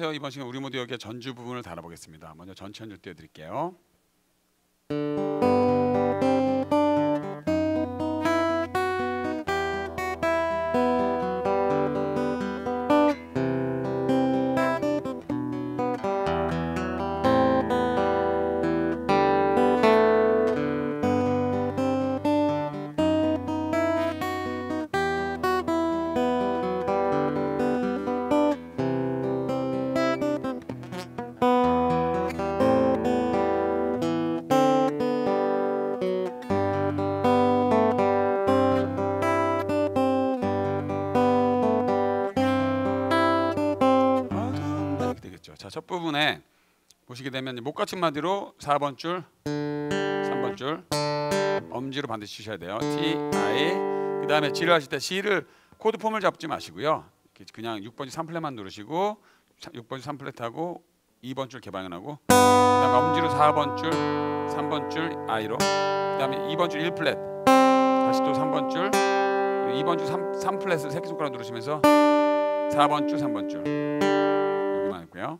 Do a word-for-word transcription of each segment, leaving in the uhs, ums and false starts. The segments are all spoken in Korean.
안녕하세요. 이번 시간 우리 모두 여기에 전주 부분을 다뤄보겠습니다. 먼저 전체 연주 띄워드릴게요. 자, 첫 부분에 보시게 되면 목받침 마디로 사 번 줄, 삼 번 줄 엄지로 반드시 치셔야 돼요. T, I. 그 다음에 G를 하실 때 C를 코드 폼을 잡지 마시고요. 그냥 육 번 줄 삼 플랫만 누르시고 육 번 줄 삼 플랫하고 이 번 줄 개방연하고 그 다음에 엄지로 사 번 줄, 삼 번 줄 I로 그 다음에 이 번 줄 일 플랫 다시 또 삼 번 줄 이 번 줄 삼 플랫을 새끼손가락 누르시면서 사 번 줄, 삼 번 줄 여기만 했고요.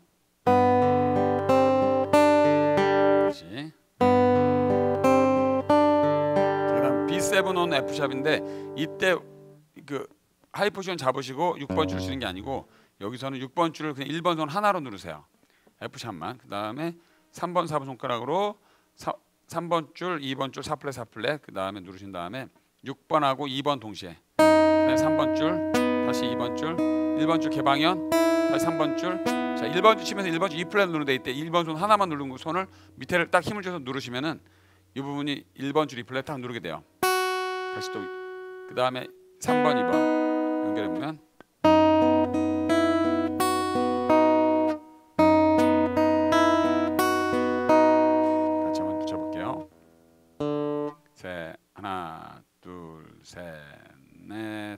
다시. 그다음 비 세븐 on F 샵인데 이때 그 하이 포지션 잡으시고 육 번 줄 치는 게 아니고 여기서는 육 번 줄을 그냥 일 번 손 하나로 누르세요. F 샵만. 그다음에 삼 번, 사 번 손가락으로 사, 삼 번 줄, 이 번 줄, 사 플랫, 사 플랫. 그다음에 누르신 다음에 육 번하고 이 번 동시에. 그다음에 삼 번 줄, 다시 이 번 줄, 일 번 줄 개방연, 다시 삼 번 줄. 자, 일 번 줄 치면서 일 번 줄 이 플랫 누르는데 이때 일 번 손 하나만 누르고 손을 밑에를 딱 힘을 줘서 누르시면은 이 부분이 일 번 줄 이 플랫 딱 누르게 돼요. 다시 또 그 다음에 삼 번, 이 번 연결해 보면 같이 한번 붙여볼게요. 셋, 하나, 둘, 셋, 넷.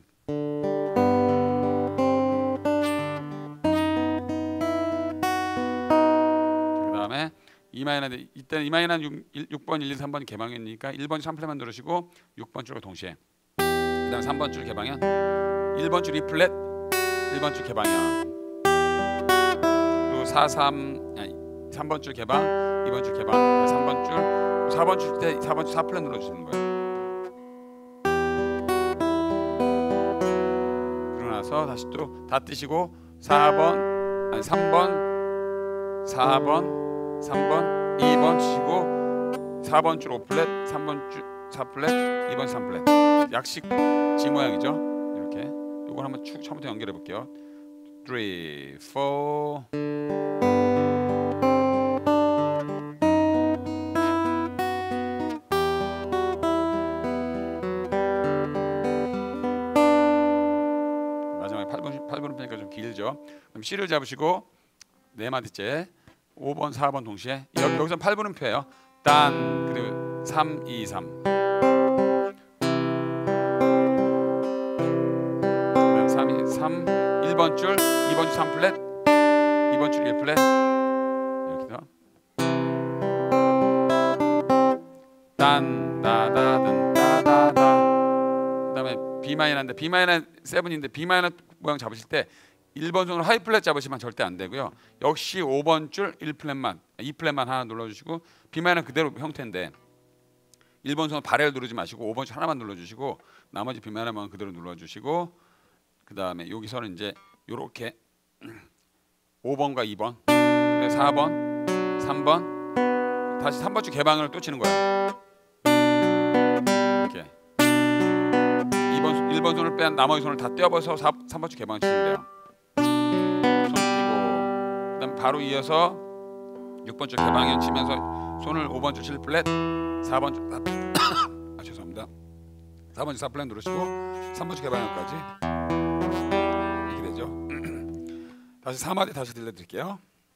이 마이너인데 이때는 이 마이너는 육 번, 일, 이, 삼 번 개방이니까 일 번 줄 삼 플랫만 누르시고 육 번 줄과 동시에 그 다음에 삼 번 줄 개방연 일 번 줄 이 플랫 일 번 줄 개방연 그리고 사, 삼 아니 삼 번 줄 개방 이 번 줄 개방 삼 번 줄 사 번 줄 때 사 번 줄 사 플랫 눌러주시는 거예요. 그러고 나서 다시 또 다 뜨시고 사 번 아니 삼 번 사 번 삼 번, 이 번 치고 사 번 줄 오 플랫, 삼 번 줄 사 플랫, 이 번 삼 플랫 약식 G 모양이죠. 이렇게 이걸 한번 쭉 처음부터 연결해 볼게요. 삼, 사 마지막에 팔 번, 팔 번 편이니까 좀 길죠. 그럼 C를 잡으시고 네 마디째 오 번, 사 번 동시에 여기, 여기서 팔 분음표예요. 딴 그리고 삼, 이, 삼 그다음 삼, 이, 삼 일 번 줄, 이 번 줄 삼 플랫 이 번 줄 일 플랫 이렇게 더 딴, 다다든, 다다다 그 다음에 B 마이너인데 B 마이너 칠인데 B 마이너 모양 잡으실 때 일 번 손으로 하이 플랫 잡으시면 절대 안 되고요. 역시 오 번 줄 일 플랫만, 이 플랫만 하나 눌러주시고 B 마이너는 그대로 형태인데 일 번 손으로 발해를 누르지 마시고 오 번 줄 하나만 눌러주시고 나머지 B 마이너만 그대로 눌러주시고 그 다음에 여기서는 이제 요렇게 오 번과 이 번, 사 번, 삼 번 다시 삼 번 줄 개방을 또 치는 거예요. 이렇게 이 번, 일 번 손을 뺀 나머지 손을 다 떼어버려서 삼 번 줄 개방을 치면 돼요. 바로 이어서 육 번 줄 개방연 치면서 손을 오 번 줄 칠 플랫, 사 번 줄 아 죄송합니다. 사 번 줄 사 플랫 누르시고 삼 번 줄 개방연까지 이렇게 되죠. 다시 사 마디 다시 들려드릴게요.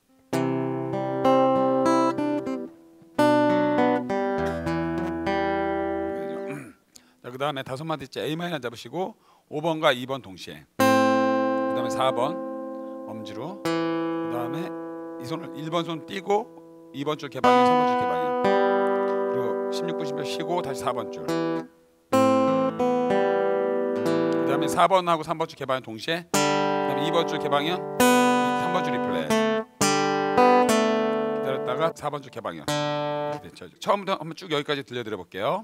자, 그 다음에 다섯 마디째 A 마이너 잡으시고 오 번과 이 번 동시에 그 다음에 사 번 엄지로 그 다음에 이 손을 일 번 손 띄고 이 번 줄 개방연, 삼 번 줄 개방연 그리고 십육 분, 십팔 분 쉬고 다시 사 번 줄 그 다음에 사 번하고 삼 번 줄 개방연 동시에 그 다음에 이 번 줄 개방연 삼 번 줄 리플렛 눌렀다가 사 번 줄 개방이요. 됐죠. 처음부터 한번 쭉 여기까지 들려드려 볼게요.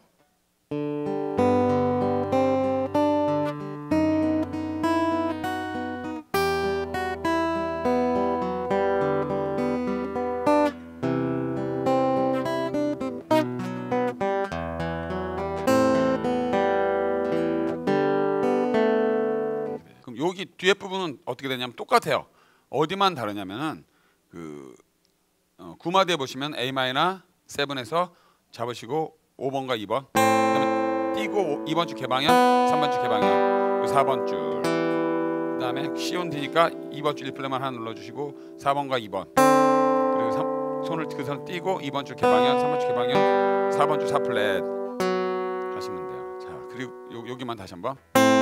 그럼 여기 뒤에 부분은 어떻게 되냐면 똑같아요. 어디만 다르냐면은 그 어, 구마디에 보시면 A 마이너 칠에서 잡으시고 오 번과 이 번, 그다음에 띄고 이 번 줄 개방현, 삼 번 줄 개방현, 사 번 줄, 그다음에 C 온 D니까 이 번 줄 일 플랫만 하나 눌러주시고 사 번과 이 번, 그리고 삼, 손을 그 손 띄고 이 번 줄 개방현, 삼 번 줄 개방현, 사 번 줄 사 플랫 하시면 돼요. 자, 그리고 요, 여기만 다시 한번.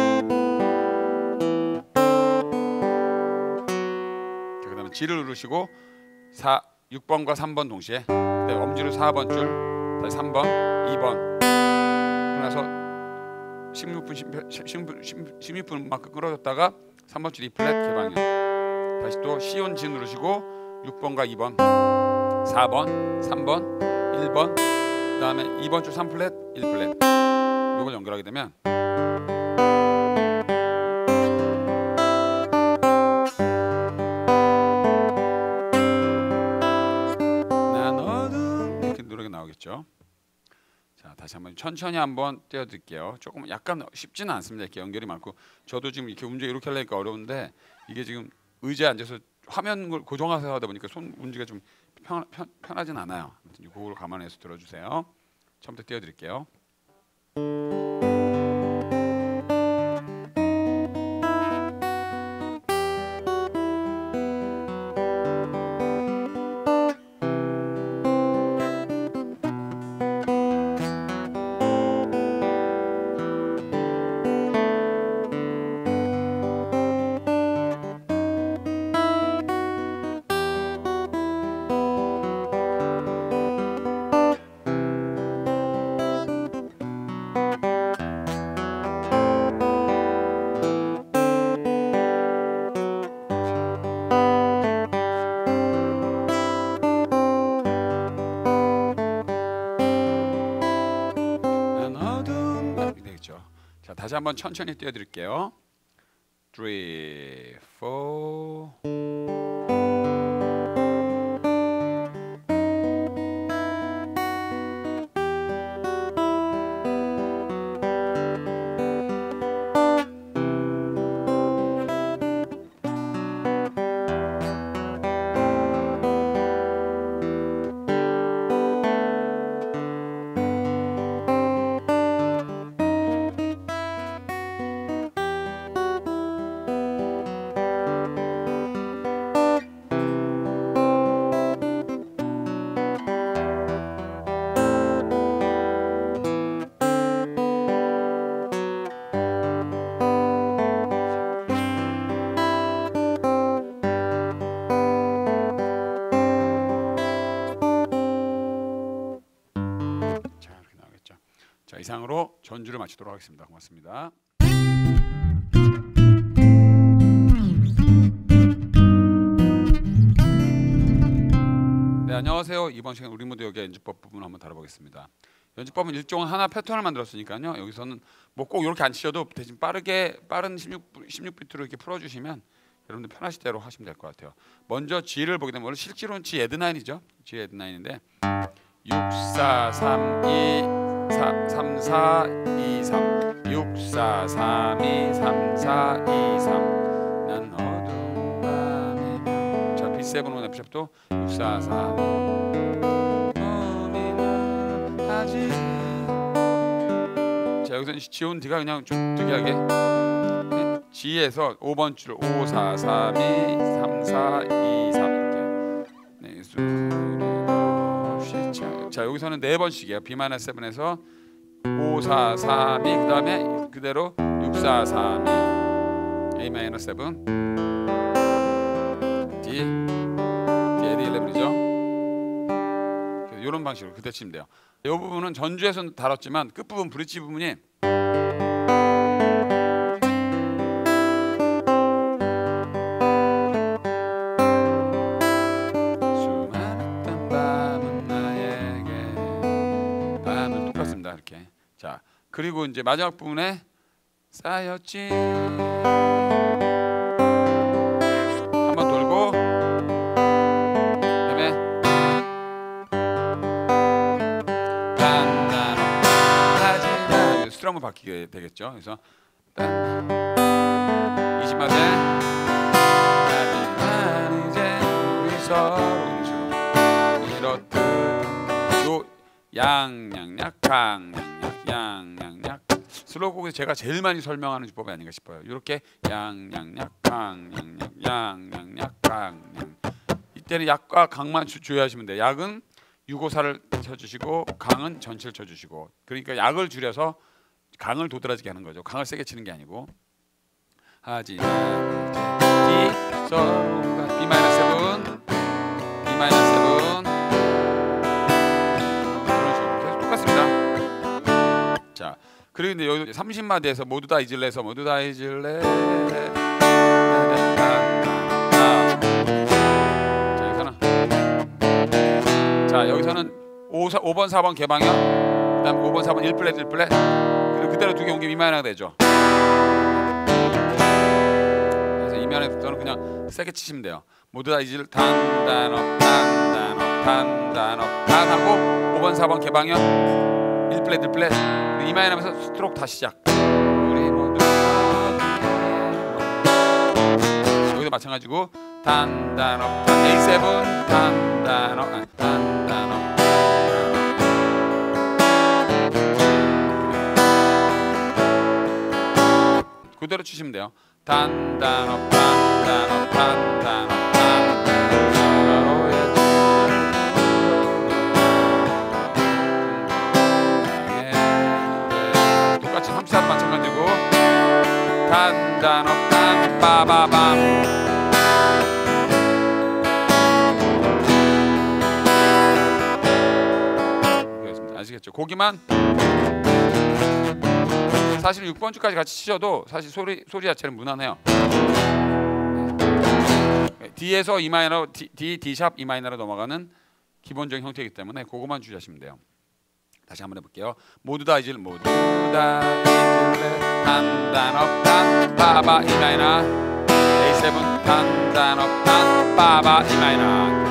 자, 그다음에 G를 누르시고 사, 육 번과 삼 번 동시에, 그다음에 엄지로 사 번 줄, 다시 삼 번, 이 번, 그러나서 십육 분, 십육 분만큼 끌어줬다가 삼 번 줄 E 플랫 개방현, 다시 또 C 온 G 누르시고 육 번과 이 번, 사 번, 삼 번, 일 번, 그다음에 이 번 줄 삼 플랫, 일 플랫, 이걸 연결하게 되면 나오겠죠. 자, 다시 한번 천천히 한번 띄워드릴게요. 조금 약간 쉽지는 않습니다. 이렇게 연결이 많고 저도 지금 이렇게 움직여 이렇게 하려니까 어려운데 이게 지금 의자에 앉아서 화면을 고정해서 하다 보니까 손 움직이가 좀 편, 편, 편하진 않아요. 아무튼 그걸 감안해서 들어주세요. 처음부터 띄워드릴게요. 자, 다시 한번 천천히 띄워드릴게요. three, four. 자, 이상으로 전주를 마치도록 하겠습니다. 고맙습니다. 네, 안녕하세요. 이번 시간 우리 무대 역의 연주법 부분을 한번 다뤄보겠습니다. 연주법은 일종의 하나 패턴을 만들었으니까요. 여기서는 뭐 꼭 이렇게 안 치셔도 대신 빠르게 빠른 십육 비트로 이렇게 풀어주시면 여러분들 편하실 대로 하시면 될 것 같아요. 먼저 G를 보게 되면 실제로는 G 에드 나인이죠. G 에드 나인인데 육, 사, 삼, 이, 삼, 사, 이, 삼, 육, 사, 삼, 이, 삼, 사, 이, 삼. 난 어두운 밤이면. 자, 비 세븐 온 F 샵도 육, 사, 삼, 고민은 하지. 자, 여기서 G 온 D가 그냥 좀 특이하게 네? G에서 오 번 줄 오, 사, 삼, 이, 삼, 사, 이, 삼 이렇게. 네, 자, 여기서는 네 번씩이에요. B 마이너 칠에서 오, 사, 삼, 이, 그 다음에 그대로 육, 사, 삼, 이, A 마이너 칠, D, D, 에디 일레븐이죠. 이런 방식으로 그때 치면 돼요. 이 부분은 전주에서 다뤘지만 끝부분 브릿지 부분이 수많았던 자, 그리고 이제 마지막 부분에 쌓였지 한번 돌고 그다음에 단단하지나 스트럼을 바뀌게 되겠죠. 그래서 이십 마디 하지만 이제 우리서 이렇듯 요 양양약 강양약 양양약 슬로우 곡에서 제가 제일 많이 설명하는 주법이 아닌가 싶어요. 이렇게 양양약 강양약 양양약 강양 이때는 약과 강만 주, 주의하시면 돼요. 약은 유고사를 쳐주시고 강은 전체를 쳐주시고 그러니까 약을 줄여서 강을 도드라지게 하는 거죠. 강을 세게 치는 게 아니고 하지만 이제 D 서가 B 마이너스 세븐 B 마이너스 세븐 이런 식으로 계속 똑같습니다. 자 그리고 이제 여기 삼십 마디에서 모두 다 잊을래서 모두 다 잊을래 자 여기서는 자 여기서는 오 번 사 번 개방형 그다음 오 번 사 번 일 플랫 일 플랫 그리고 그대로 두 개 옮기면 이마이너가 되죠. 그래서 이면에서는 그냥 세게 치시면 돼요. 모두 다 잊을 단단업 단단업 단단업 단 하고 오 번 사 번 개방형 일 플랫 일 플랫 이마이너면서 스트로크 다시 시작. 우리 모두 여기도 마찬가지고 단단업 에이 세븐 단단업 아니, 단단업 그대로 치시면 돼요. 단단업 단단업 단단업 똑같이 삼 샷 마찬가지고 단단업 딴빠바밤 아시겠죠? 고기만 사실 육 번 줄까지 같이 치셔도 사실 소리 소리 자체는 무난해요. D에서 E 마이너 D, D, D 샵 E 마이너로 넘어가는 기본적인 형태이기 때문에 그거만 주시하시면 돼요. 다시 한번 해볼게요. 모두 다 잊을 모두 다 잊을래 단단업 단빠바 E 마이너 에이 세븐 단단업 단빠바 E 마이너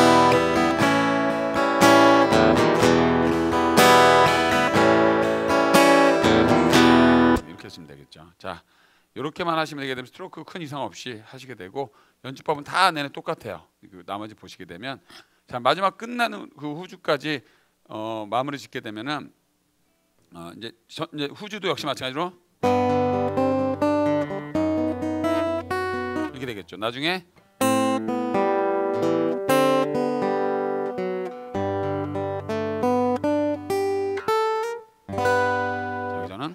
하시면 되겠죠. 자, 이렇게만 하시면 되게 되면 스트로크 큰 이상 없이 하시게 되고 연주법은 다 내내 똑같아요. 그 나머지 보시게 되면 자 마지막 끝나는 그 후주까지 어, 마무리 짓게 되면은 어, 이제, 저, 이제 후주도 역시 마찬가지로 이렇게 되겠죠. 나중에 자, 여기서는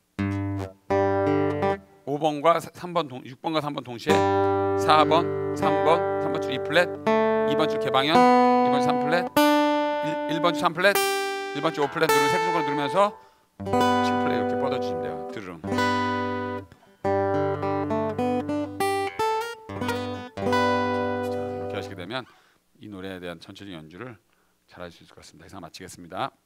오 번과 삼 번 동, 육 번과 삼 번 동시에 사 번, 삼 번, 삼 번 줄 이 플랫, 이 번 줄 개방현, 이 번 줄 삼 플랫, 일 번 줄 삼 플랫, 일 번 줄 오 플랫 누르면 색소가 누르면서 칠 플랫 이렇게 뻗어주시면 돼요. 드르릉. 자, 이렇게 하시게 되면 이 노래에 대한 전체적인 연주를 잘 할 수 있을 것 같습니다. 이상 마치겠습니다.